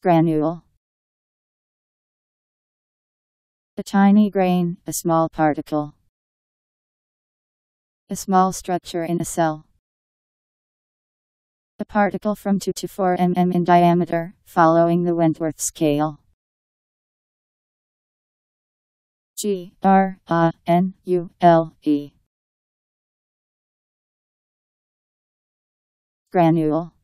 Granule. A tiny grain, a small particle. A small structure in a cell. A particle from 2 to 4 mm in diameter, following the Wentworth scale. Granule. Granule.